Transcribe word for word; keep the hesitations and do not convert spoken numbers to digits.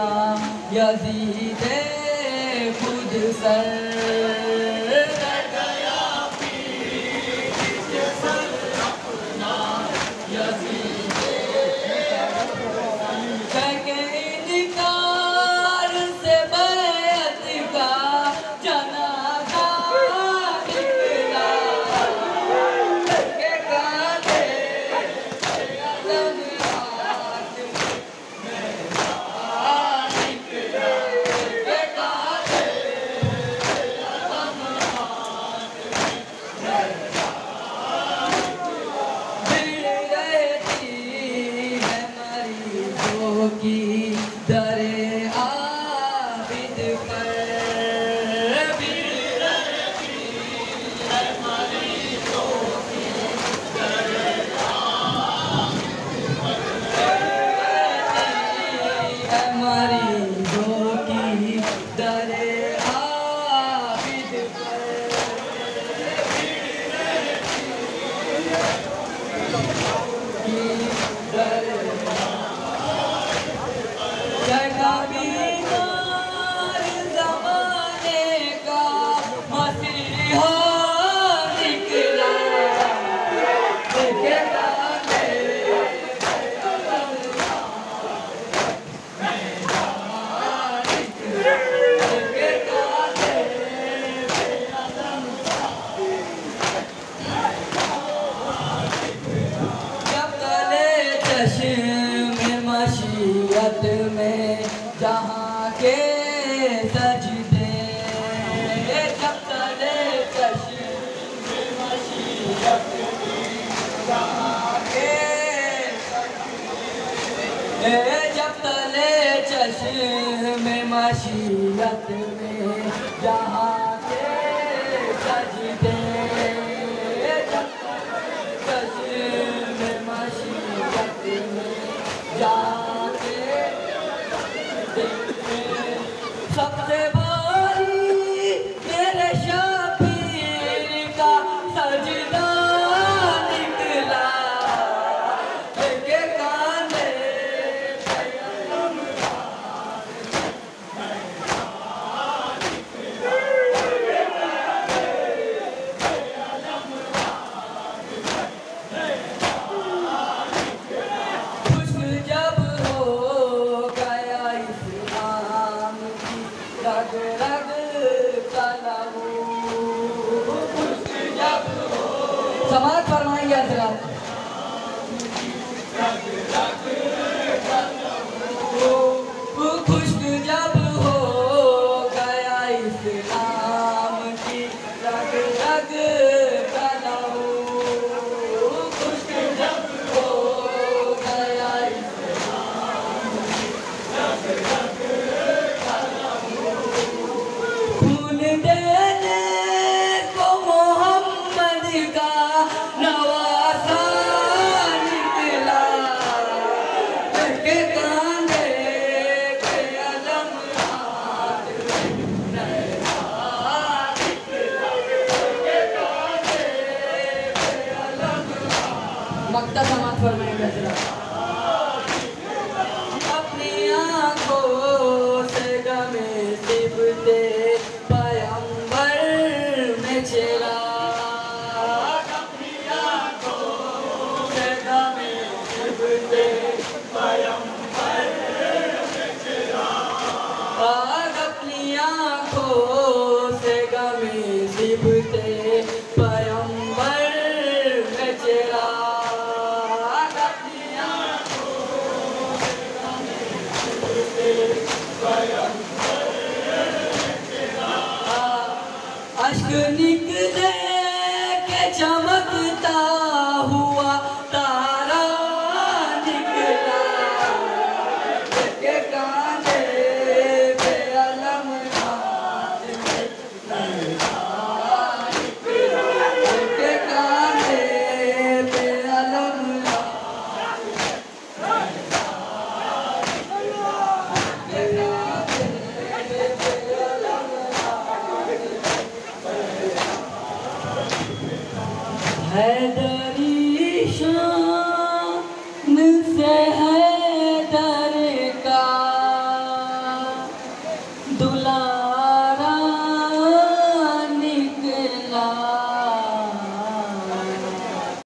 यजीदे खुद सर गया पीर सर अपना यजीदे के इनकार से बैत का जनाजा निकला के कांधे अलग हाथ मेरा निकला के कांधे अलग हाथ मेरा भीड़ रहती है मरीजों की दरे आबिद पर भीड़ रहती है मरीजों की दरे आबिद पर है मरीजों की दरे आबिद पर भीड़ रहती की दरे जगा बीमार ज़माने का मसीहा निकला के कांधे अलग हाथ निकला के कांधे जब तले चश्मे मशीयत में जहाँ के सजदे जब तले चश्मे मशीयत में जहाँ के सजदे जब तले चश्मे मशीयत में जहाँ के सजदे जब तले चश्मे मशीयत में जहाँ के सबसे भारी मेरे शबीर का सजदा निकला के कांधे पे अलग हाथ मेरा निकला के कांधे पे अलग हाथ मेरा निकला खुश्क जब हो गया इस्लाम की रग रग का लहू खुश्क जब हो समाज फरमाइए हज़रात रग रग का लहू खुश्क जब हो गया इस्लाम की रग रग का लहू खुश्क जब हो गया इस्लाम की रग रग का लहू खून देने को मोहम्मद का नवासा निकला के कांधे पे अलग हाथ मेरा निकला के कांधे पे अलग हाथ मक्ता समाज फरमाएंगे हज़रात अपनी आँखों से गमे सिबते पैगंबर में चिराग अपनी आँखों से गमे सिबते पैगंबर में चिराग अपनी आँखों से गमे सिबते पैगंबर में चिराग अपनी आँखों से गमे सिबते पैगंबर में चिराग अश्क निकले के चमकता हुआ तारा निकला के कांधे पे अलग हाथ मेरा निकला के कांधे पे अलग हाथ मेरा हैदरी शान से है